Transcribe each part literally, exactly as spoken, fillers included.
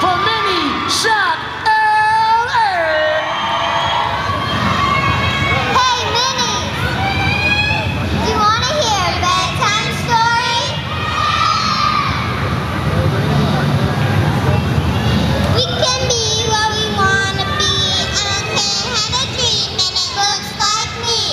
for Mini Shot L A. Hey, Minnie! Do you want to hear a bedtime story? We can be what we want to be, and Ken had a dream, and it looks like me.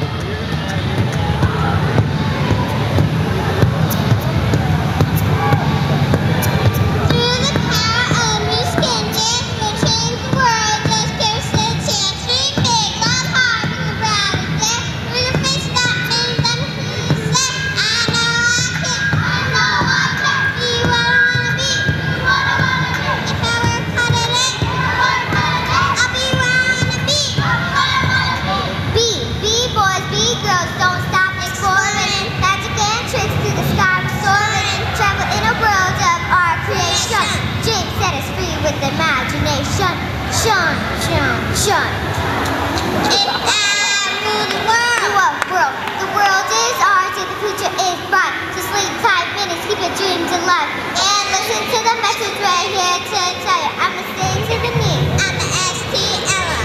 Through the power of new skin, dance will change the world. Just give us a chance. Dream big, love hard, move around and dance. Through the fish that made them say, I know I can, I know I can be what I wanna be, be what I wanna be. If I work hard at it, I'll be where I wanna be, I'll be what I wanna be. Be, be boys, be girls, don't stop exploring. Magic and tricks to the sky we're soaring. Travel in a world of our creation. Dreams set us free with imagination. Shun, shun, shun. If I rule the world, world, world, the world is ours and the future is bright. So sleep tight, minutes, keep your dreams alive. And listen to the message right here to tell you. I'm listening to the me. I'm the S T Ella.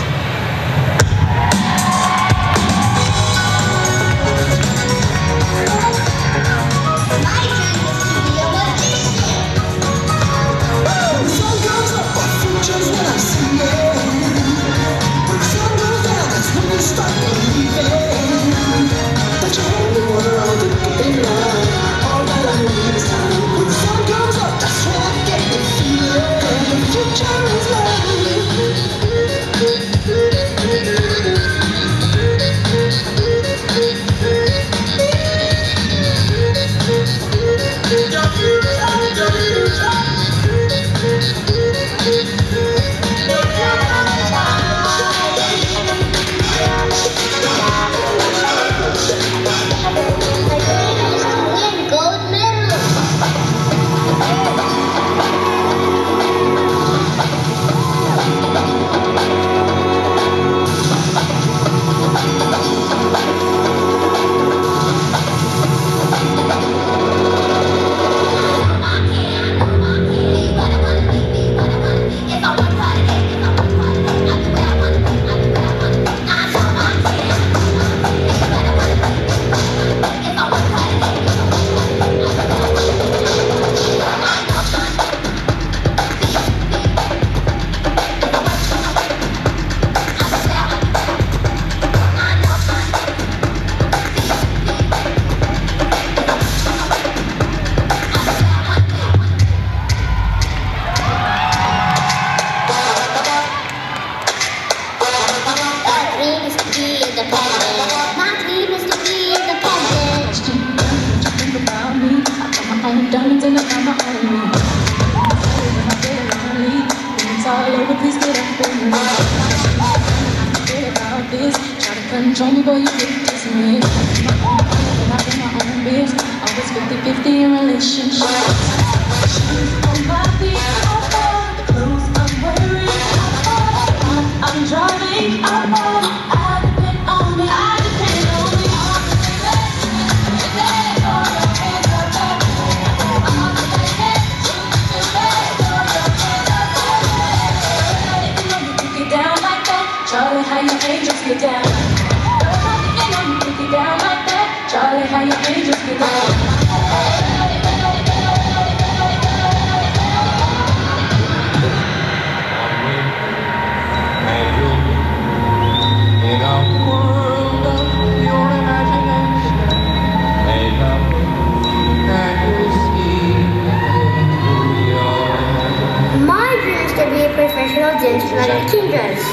My dream was to be a magician. When the sun goes up, our future's what I see it. When the sun goes down, that's when you start believing that you hold the world and get it right. All that I need is time. When the sun comes up, that's when I get the feeling. The future is Win gold medal. My dream is to be independent. My dream is to be independent. Think about me. I got my own diamonds and I got my own ring. When I get lonely, when it's all over, please get up and run. Forget about this. Try to control me, boy, you get this me. And I pay my own bills. Always fifty fifty in relationships. Shoes on my feet, I bought the clothes I'm wearing. I bought the car I'm driving. I bought it. I depend on me. I depend on me. Charlie, how your angels get down? You know you pick it down like that. Charlie, how your angels get down? In a world of your imagination, make up, can you see who we are? My dream is to be a professional dancer like the King does.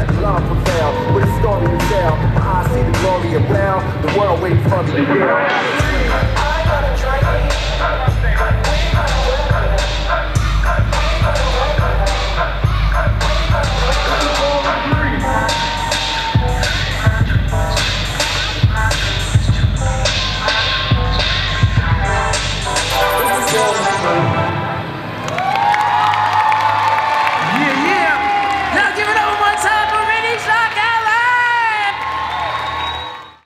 let love prevail. With a story to tell, my eyes see the glory around. The world waiting for me to heal. I gotta try me.